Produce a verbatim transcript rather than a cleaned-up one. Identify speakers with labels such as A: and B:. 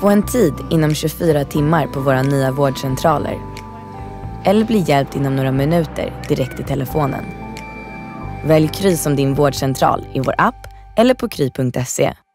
A: Få en tid inom tjugofyra timmar på våra nya vårdcentraler. Eller bli hjälpt inom några minuter direkt i telefonen. Välj Kry som din vårdcentral i vår app eller på kry punkt se.